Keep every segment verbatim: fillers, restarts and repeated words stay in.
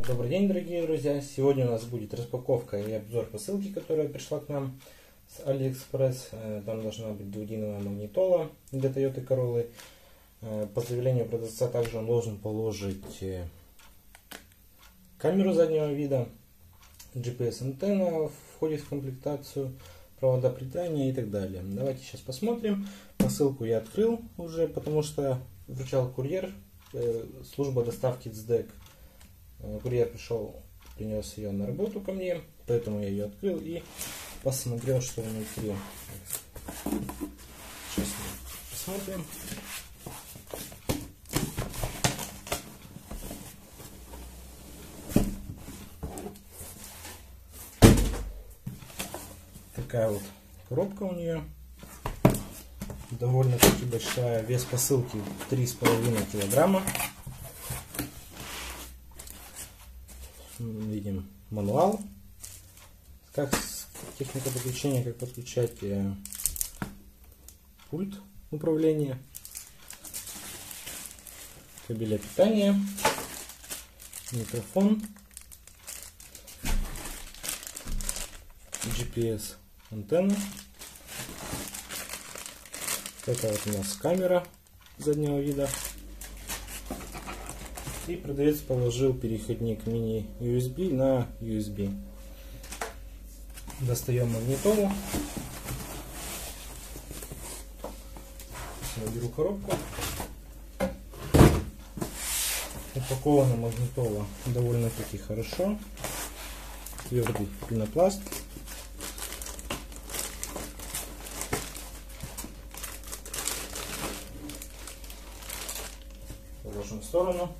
Добрый день, дорогие друзья! Сегодня у нас будет распаковка и обзор посылки, которая пришла к нам с AliExpress. Там должна быть двухдиновая магнитола для Toyota Corolla. По заявлению продавца также он должен положить камеру заднего вида, джи пи эс-антенна входит в комплектацию, провода питания и так далее. Давайте сейчас посмотрим. Посылку я открыл уже, потому что вручал курьер, служба доставки эйч ди и си. Курьер пришел, принес ее на работу ко мне, поэтому я ее открыл и посмотрел, что внутри. Сейчас мы посмотрим. Такая вот коробка у нее, довольно-таки большая, вес посылки три с половиной килограмма. Видим мануал, как техника подключения, как подключать э, пульт управления, кабеля питания, микрофон, джи пи эс антенна. Это вот у нас камера заднего вида. И продавец положил переходник мини ю эс би на ю эс би. Достаем магнитолу. Я беру коробку. Упакована магнитола довольно-таки хорошо. Твердый пенопласт. Положим в сторону.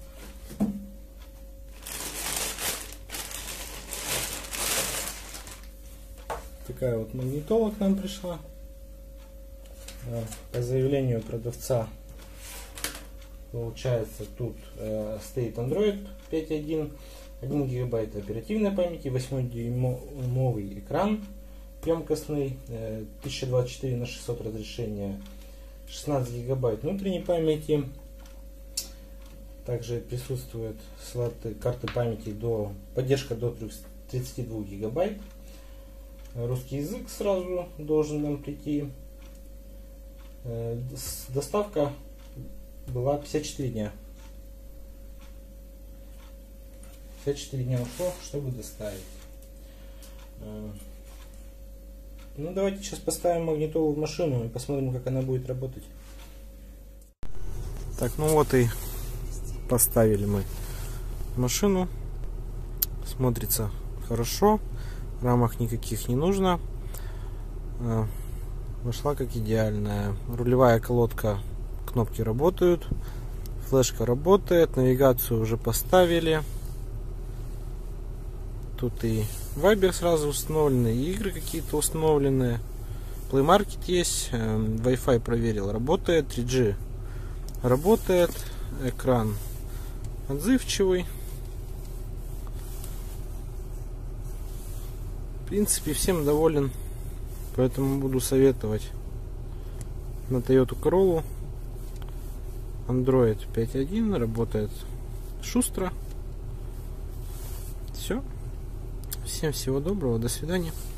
Такая вот магнитола к нам пришла. По заявлению продавца получается тут э, стоит Android пять точка один, один гигабайт оперативной памяти, восьмидюймовый экран емкостный, э, тысяча двадцать четыре на шестьсот разрешение, шестнадцать гигабайт внутренней памяти. Также присутствуют слоты карты памяти до поддержка до тридцати двух гигабайт. Русский язык сразу должен нам прийти. Доставка была пятьдесят четыре дня. пятьдесят четыре дня ушло, чтобы доставить. Ну, давайте сейчас поставим магнитолу в машину и посмотрим, как она будет работать. Так, ну вот и поставили мы машину. Смотрится хорошо. Рамок никаких не нужно. Вошла как идеальная. Рулевая колодка, кнопки работают. Флешка работает. Навигацию уже поставили. Тут и Viber сразу установлены, и игры какие-то установлены. Play Market есть. Wi-Fi проверил. Работает. три джи работает. Экран отзывчивый. В принципе, всем доволен, поэтому буду советовать на Toyota Corolla. Android пять точка один, работает шустро. Все. Всем всего доброго, до свидания.